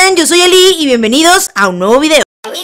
están? Yo soy Ali y bienvenidos a un nuevo video.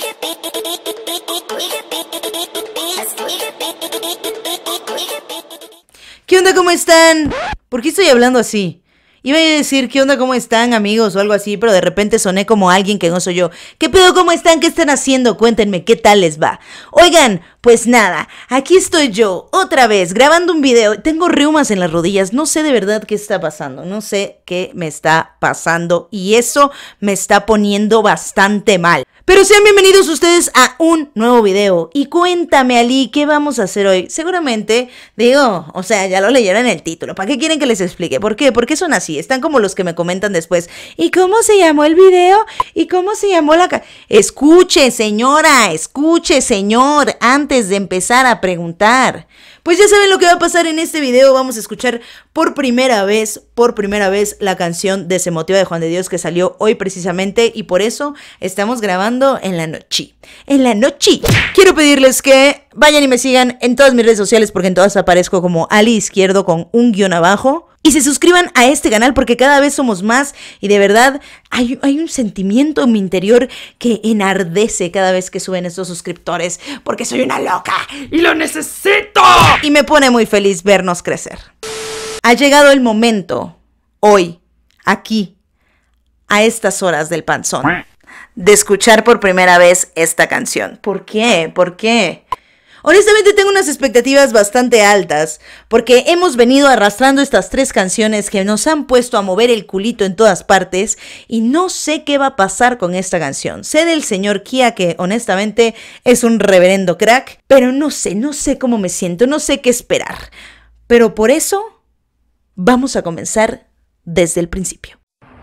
¿Qué onda? ¿Cómo están? ¿Por qué estoy hablando así? Iba a decir ¿qué onda? ¿Cómo están, amigos? O algo así, pero de repente soné como alguien que no soy yo. ¿Qué pedo? ¿Cómo están? ¿Qué están haciendo? Cuéntenme, ¿qué tal les va? Oigan, pues nada, aquí estoy yo, otra vez, grabando un video. Tengo reumas en las rodillas, no sé de verdad qué está pasando, no sé qué me está pasando y eso me está poniendo bastante mal. Pero sean bienvenidos ustedes a un nuevo video. Y cuéntame, Ali, ¿qué vamos a hacer hoy? Seguramente, digo, o sea, ya lo leyeron en el título. ¿Para qué quieren que les explique? ¿Por qué? ¿Por qué son así? Están como los que me comentan después. ¿Y cómo se llamó el video? ¿Y cómo se llamó la... Escuche, señora, escuche, señor, antes de empezar a preguntar. Pues ya saben lo que va a pasar en este video. Vamos a escuchar por primera vez la canción de Se Motiva de Juan de Dios que salió hoy precisamente y por eso estamos grabando en la noche. En la noche. Quiero pedirles que vayan y me sigan en todas mis redes sociales porque en todas aparezco como Ali Izquierdo con un guión abajo. Y se suscriban a este canal porque cada vez somos más y de verdad hay un sentimiento en mi interior que enardece cada vez que suben estos suscriptores porque soy una loca y lo necesito. Y me pone muy feliz vernos crecer. Ha llegado el momento, hoy, aquí, a estas horas del panzón, de escuchar por primera vez esta canción. ¿Por qué? ¿Por qué? Honestamente tengo unas expectativas bastante altas, porque hemos venido arrastrando estas 3 canciones que nos han puesto a mover el culito en todas partes, y no sé qué va a pasar con esta canción. Sé del señor Kia que honestamente es un reverendo crack, pero no sé cómo me siento, no sé qué esperar. Pero por eso vamos a comenzar desde el principio.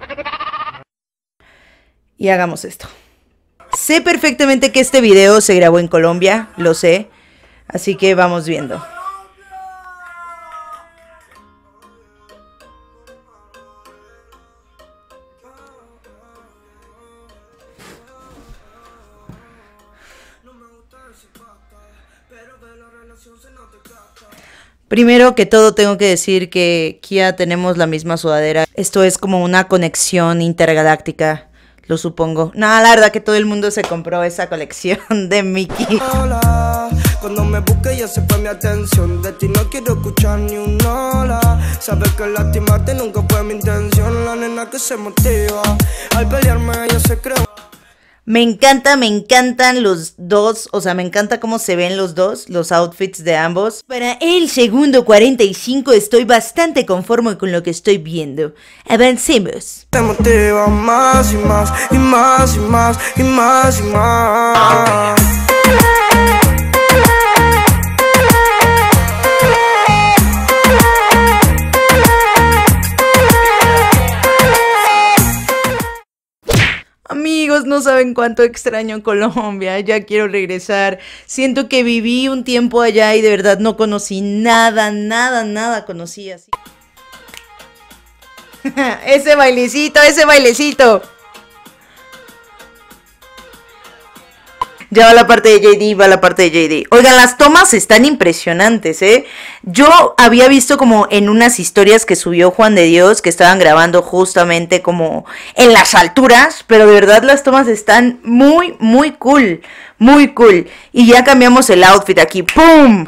Y hagamos esto. Sé perfectamente que este video se grabó en Colombia, lo sé. Así que vamos viendo. Primero que todo tengo que decir que Kia tenemos la misma sudadera. Esto es como una conexión intergaláctica, lo supongo. No, la verdad que todo el mundo se compró esa colección de Mickey. Cuando me busque ya se fue mi atención. De ti no quiero escuchar ni un hola. Sabes que lastimarte nunca fue mi intención. La nena que se motiva al pelearme ella se creó. Me encantan los dos, o sea, me encanta cómo se ven los dos, los outfits de ambos. Para el segundo 45 estoy bastante conforme con lo que estoy viendo. Avancemos. Te motiva más y más y más y más y más y más. Amigos, no saben cuánto extraño Colombia, ya quiero regresar. Siento que viví un tiempo allá y de verdad no conocí nada conocí así. Ese bailecito. Ya va la parte de JD, Oigan, las tomas están impresionantes, ¿eh? Yo había visto como en unas historias que subió Juan de Dios que estaban grabando justamente como en las alturas, pero de verdad las tomas están muy cool, Y ya cambiamos el outfit aquí, ¡pum!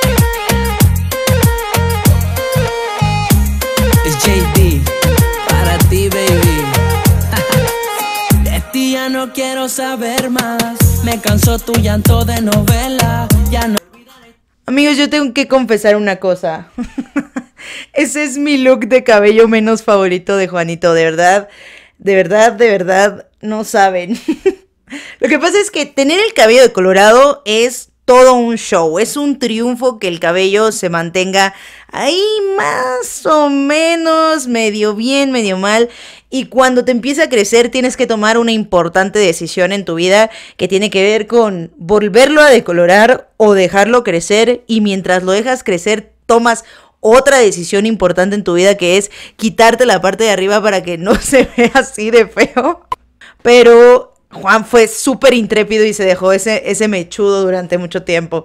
Es JD, para ti, baby. De ti ya no quiero saber más. Me cansó tu llanto de novela. Ya no. Amigos, yo tengo que confesar una cosa. Ese es mi look de cabello menos favorito de Juanito. De verdad, no saben. Lo que pasa es que tener el cabello decolorado es todo un show. Es un triunfo que el cabello se mantenga ahí más o menos, medio bien, medio mal. Y cuando te empieza a crecer tienes que tomar una importante decisión en tu vida que tiene que ver con volverlo a decolorar o dejarlo crecer. Y mientras lo dejas crecer tomas otra decisión importante en tu vida que es quitarte la parte de arriba para que no se vea así de feo. Pero Juan fue súper intrépido y se dejó ese mechudo durante mucho tiempo.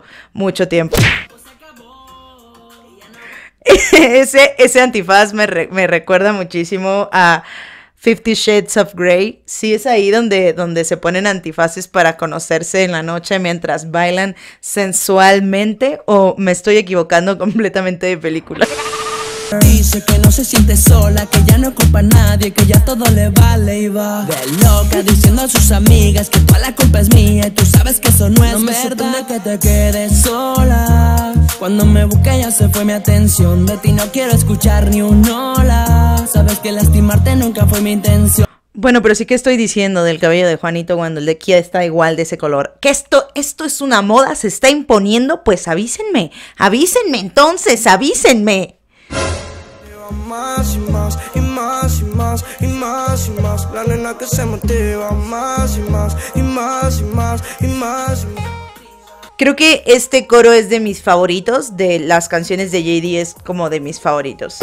Ese antifaz me recuerda muchísimo a 50 Shades of Grey. Sí, es ahí donde se ponen antifaces para conocerse en la noche mientras bailan sensualmente, o me estoy equivocando completamente de película. Dice que no se siente sola, que ya no culpa a nadie, que ya todo le vale y va de loca diciendo a sus amigas que toda la culpa es mía y tú sabes que eso no es verdad. Que te quedes sola, cuando me busqué ya se fue mi atención, de ti no quiero escuchar ni un hola, sabes que lastimarte nunca fue mi intención. Bueno, pero sí que estoy diciendo del cabello de Juanito cuando el de Kia está igual de ese color. ¿Que esto es una moda? ¿Se está imponiendo? Pues avísenme entonces, avísenme. Más y más, y más y más, y más y más. La nena que se motiva más y más, y más y más, y más y más. Creo que este coro es de mis favoritos. De las canciones de JD es como de mis favoritos.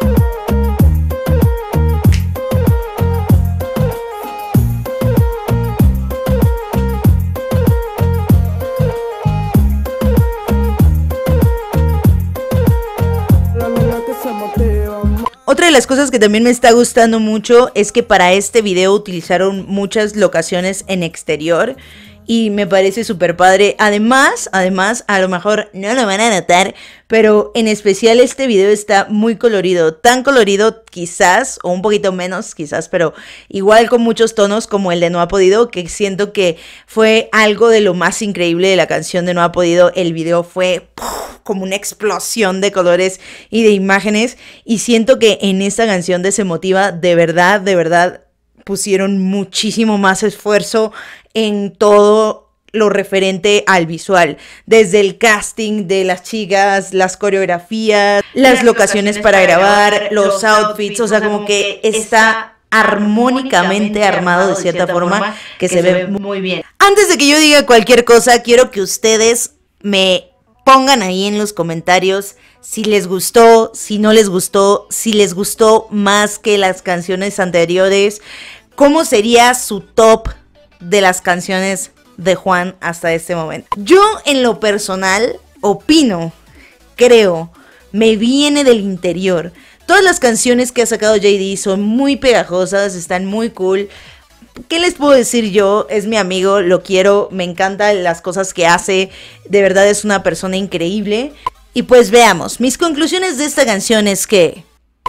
Otra de las cosas que también me está gustando mucho es que para este video utilizaron muchas locaciones en exterior y me parece súper padre. Además, a lo mejor no lo van a notar, pero en especial este video está muy colorido. Tan colorido quizás, o un poquito menos quizás, pero igual con muchos tonos como el de No Ha Podido, que siento que fue algo de lo más increíble de la canción de No Ha Podido. El video fue como una explosión de colores y de imágenes, y siento que en esta canción de Se Motiva de verdad pusieron muchísimo más esfuerzo en todo lo referente al visual, desde el casting de las chicas, las coreografías, las locaciones para grabar, los outfits, o sea, como que está armónicamente armado de cierta forma que se ve muy bien. Antes de que yo diga cualquier cosa, quiero que ustedes me pongan ahí en los comentarios si les gustó, si no les gustó, si les gustó más que las canciones anteriores, cómo sería su top de las canciones de Juan hasta este momento. Yo en lo personal opino, creo, me viene del interior. Todas las canciones que ha sacado JD son muy pegajosas, están muy cool. ¿Qué les puedo decir yo? Es mi amigo, lo quiero, me encantan las cosas que hace, de verdad es una persona increíble. Y pues veamos, mis conclusiones de esta canción es que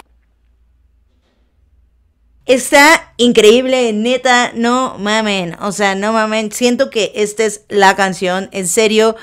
está increíble, neta, no mamen, o sea, no mamen, siento que esta es la canción, en serio.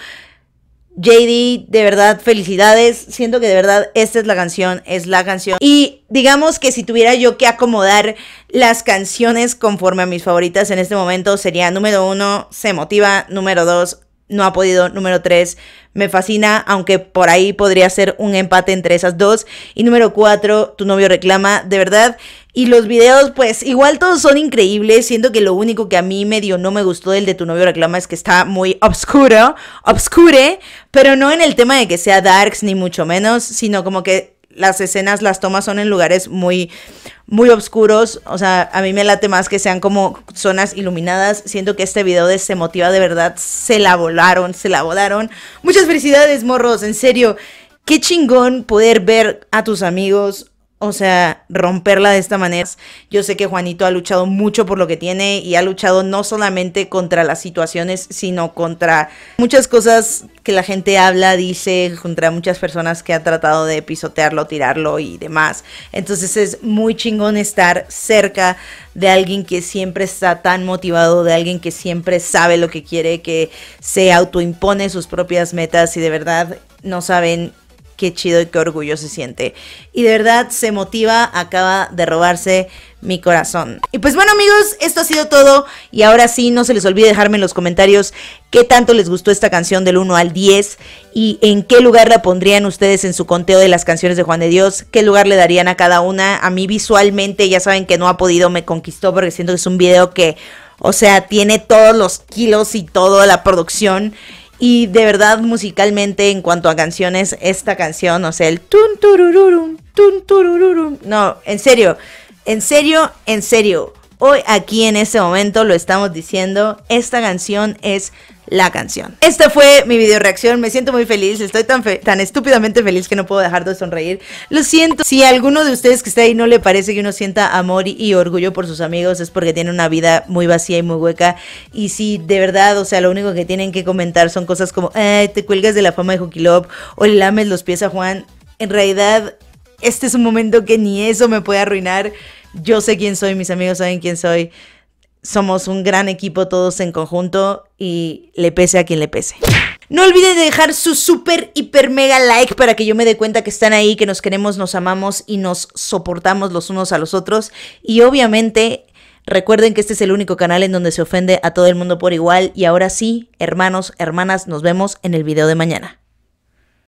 JD, de verdad, felicidades. Siento que de verdad esta es la canción, Y digamos que si tuviera yo que acomodar las canciones conforme a mis favoritas en este momento, sería número 1, Se Motiva, número 2, No Ha Podido, número 3, Me Fascina, aunque por ahí podría ser un empate entre esas dos, y número 4, Tu Novio Reclama, de verdad. Y los videos, pues igual todos son increíbles. Siento que lo único que a mí medio no me gustó del de Tu Novio Reclama es que está muy obscure, pero no en el tema de que sea darks ni mucho menos, sino como que las escenas, las tomas son en lugares muy oscuros. O sea, a mí me late más que sean como zonas iluminadas. Siento que este video de Se Motiva de verdad se la volaron. Muchas felicidades, morros, en serio. Qué chingón poder ver a tus amigos, o sea, romperla de esta manera. Yo sé que Juanito ha luchado mucho por lo que tiene y ha luchado no solamente contra las situaciones, sino contra muchas cosas que la gente habla, dice, contra muchas personas que han tratado de pisotearlo, tirarlo y demás. Entonces es muy chingón estar cerca de alguien que siempre está tan motivado, de alguien que siempre sabe lo que quiere, que se autoimpone sus propias metas y de verdad no saben qué chido y qué orgullo se siente. Y de verdad, Se Motiva acaba de robarse mi corazón. Y pues bueno, amigos, esto ha sido todo. Y ahora sí, no se les olvide dejarme en los comentarios qué tanto les gustó esta canción del 1 al 10. Y en qué lugar la pondrían ustedes en su conteo de las canciones de Juan de Dios. Qué lugar le darían a cada una. A mí visualmente, ya saben que No Ha Podido me conquistó porque siento que es un video que, o sea, tiene todos los kilos y toda la producción. Y de verdad, musicalmente, en cuanto a canciones, esta canción, o sea, el tun turururum, no, en serio, Hoy aquí en este momento lo estamos diciendo, esta canción es la canción. Esta fue mi video reacción, me siento muy feliz, estoy tan estúpidamente feliz que no puedo dejar de sonreír. Lo siento, si a alguno de ustedes que está ahí no le parece que uno sienta amor y orgullo por sus amigos, es porque tiene una vida muy vacía y muy hueca. Y si de verdad, o sea, lo único que tienen que comentar son cosas como te cuelgas de la fama de Juki Love o le lames los pies a Juan, en realidad este es un momento que ni eso me puede arruinar. Yo sé quién soy, mis amigos saben quién soy. Somos un gran equipo todos en conjunto y le pese a quien le pese. No olviden de dejar su super, hiper, mega like para que yo me dé cuenta que están ahí, que nos queremos, nos amamos y nos soportamos los unos a los otros. Y obviamente recuerden que este es el único canal en donde se ofende a todo el mundo por igual. Y ahora sí, hermanos, hermanas, nos vemos en el video de mañana.